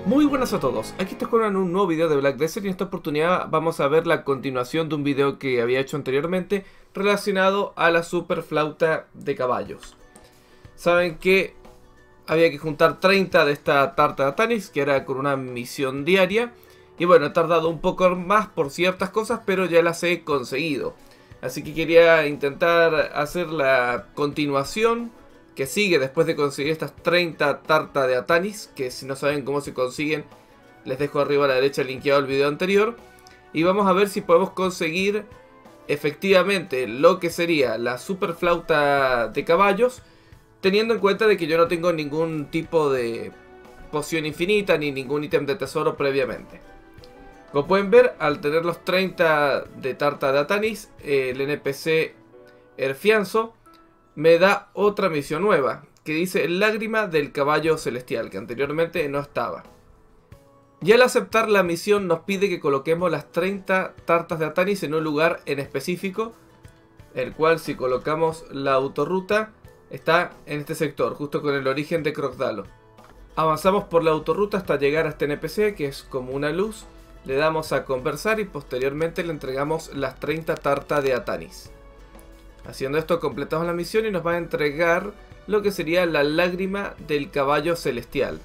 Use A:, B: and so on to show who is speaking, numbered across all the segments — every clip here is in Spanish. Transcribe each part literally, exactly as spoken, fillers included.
A: Muy buenas a todos, aquí estoy con un nuevo video de Black Desert y en esta oportunidad vamos a ver la continuación de un video que había hecho anteriormente relacionado a la super flauta de caballos. Saben que había que juntar treinta de esta tarta de Atanis, que era con una misión diaria. Y bueno, he tardado un poco más por ciertas cosas, pero ya las he conseguido. Así que quería intentar hacer la continuación que sigue después de conseguir estas treinta tartas de Atanis, que si no saben cómo se consiguen, les dejo arriba a la derecha linkeado el video anterior. Y vamos a ver si podemos conseguir efectivamente lo que sería la super flauta de caballos, teniendo en cuenta de que yo no tengo ningún tipo de poción infinita ni ningún ítem de tesoro previamente. Como pueden ver, al tener los treinta de tarta de Atanis, el N P C Erfianzo me da otra misión nueva, que dice Lágrima del Caballo Celestial, que anteriormente no estaba. Y al aceptar la misión nos pide que coloquemos las treinta tartas de Atanis en un lugar en específico, el cual si colocamos la autorruta está en este sector, justo con el origen de Crocdalo. Avanzamos por la autorruta hasta llegar a este N P C, que es como una luz, le damos a conversar y posteriormente le entregamos las treinta tartas de Atanis. Haciendo esto completamos la misión y nos va a entregar lo que sería la Lágrima del Caballo Celestial.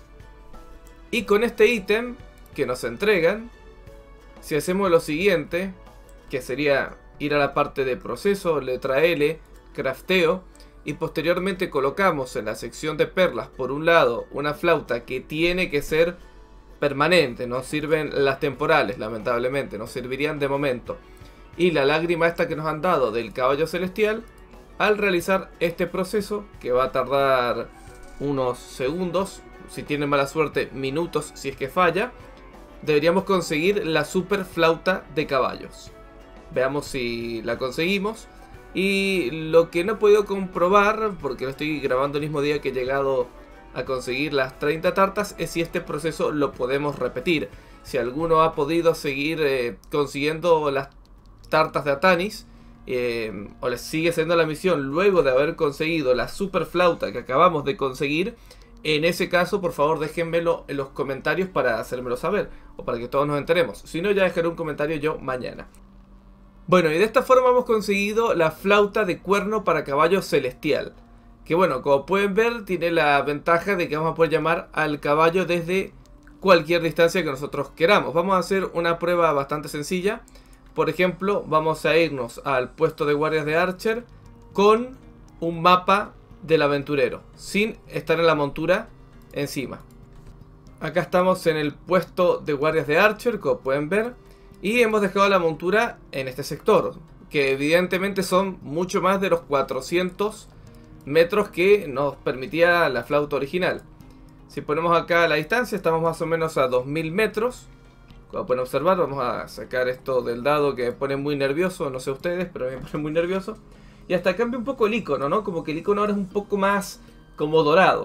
A: Y con este ítem que nos entregan, si hacemos lo siguiente, que sería ir a la parte de proceso, letra L, crafteo, y posteriormente colocamos en la sección de perlas por un lado una flauta que tiene que ser permanente, no sirven las temporales lamentablemente, no servirían de momento. Y la lágrima esta que nos han dado del caballo celestial, al realizar este proceso, que va a tardar unos segundos, si tienen mala suerte minutos si es que falla, deberíamos conseguir la super flauta de caballos. Veamos si la conseguimos. Y lo que no he podido comprobar, porque lo estoy grabando el mismo día que he llegado a conseguir las treinta tartas, es si este proceso lo podemos repetir. Si alguno ha podido seguir eh, consiguiendo las tartas de Atanis, eh, o les sigue siendo la misión luego de haber conseguido la super flauta que acabamos de conseguir, en ese caso por favor déjenmelo en los comentarios para hacérmelo saber, o para que todos nos enteremos. Si no, ya dejaré un comentario yo mañana. Bueno, y de esta forma hemos conseguido la flauta de cuerno para caballo celestial, que bueno, como pueden ver tiene la ventaja de que vamos a poder llamar al caballo desde cualquier distancia que nosotros queramos. Vamos a hacer una prueba bastante sencilla. Por ejemplo, vamos a irnos al puesto de guardias de Archer con un mapa del aventurero, sin estar en la montura encima. Acá estamos en el puesto de guardias de Archer, como pueden ver, y hemos dejado la montura en este sector, que evidentemente son mucho más de los cuatrocientos metros que nos permitía la flauta original. Si ponemos acá la distancia, estamos más o menos a dos mil metros. Como pueden observar, vamos a sacar esto del dado que me pone muy nervioso, no sé ustedes, pero me pone muy nervioso. Y hasta cambia un poco el icono, ¿no? Como que el icono ahora es un poco más como dorado.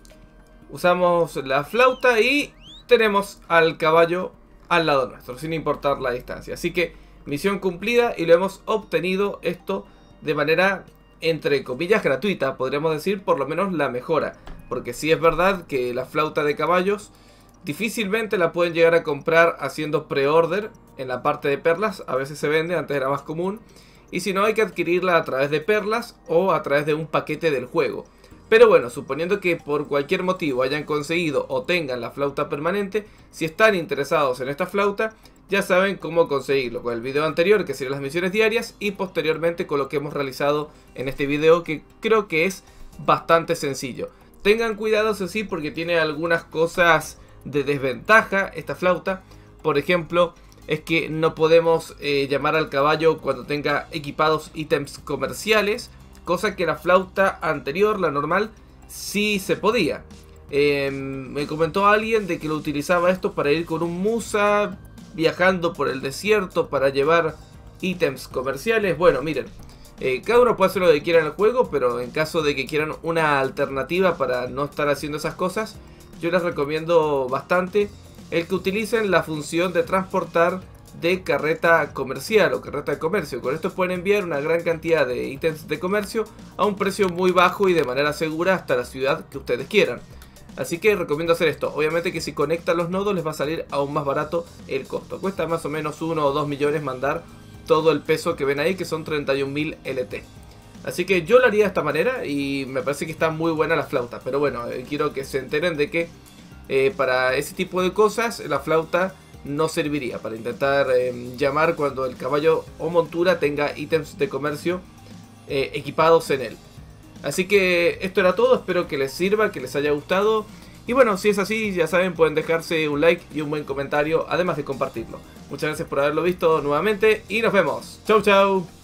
A: Usamos la flauta y tenemos al caballo al lado nuestro, sin importar la distancia. Así que misión cumplida y lo hemos obtenido esto de manera, entre comillas, gratuita. Podríamos decir por lo menos la mejora. Porque sí es verdad que la flauta de caballos difícilmente la pueden llegar a comprar haciendo pre-order en la parte de perlas. A veces se vende, antes era más común. Y si no, hay que adquirirla a través de perlas o a través de un paquete del juego. Pero bueno, suponiendo que por cualquier motivo hayan conseguido o tengan la flauta permanente, si están interesados en esta flauta, ya saben cómo conseguirlo. Con el video anterior, que serían las misiones diarias, y posteriormente con lo que hemos realizado en este video, que creo que es bastante sencillo. Tengan cuidado, eso sí, porque tiene algunas cosas de desventaja esta flauta. Por ejemplo, es que no podemos eh, llamar al caballo cuando tenga equipados ítems comerciales, cosa que la flauta anterior, la normal, sí se podía. Eh, me comentó alguien de que lo utilizaba esto para ir con un Musa viajando por el desierto para llevar ítems comerciales. Bueno, miren, eh, cada uno puede hacer lo que quiera en el juego, pero en caso de que quieran una alternativa para no estar haciendo esas cosas, yo les recomiendo bastante el que utilicen la función de transportar de carreta comercial o carreta de comercio. Con esto pueden enviar una gran cantidad de ítems de comercio a un precio muy bajo y de manera segura hasta la ciudad que ustedes quieran. Así que recomiendo hacer esto. Obviamente que si conectan los nodos les va a salir aún más barato el costo. Cuesta más o menos uno o dos millones mandar todo el peso que ven ahí, que son treinta y un mil L T. Así que yo lo haría de esta manera y me parece que está muy buena la flauta. Pero bueno, eh, quiero que se enteren de que eh, para ese tipo de cosas la flauta no serviría. Para intentar eh, llamar cuando el caballo o montura tenga ítems de comercio eh, equipados en él. Así que esto era todo, espero que les sirva, que les haya gustado. Y bueno, si es así, ya saben, pueden dejarse un like y un buen comentario, además de compartirlo. Muchas gracias por haberlo visto nuevamente y nos vemos. Chau chau.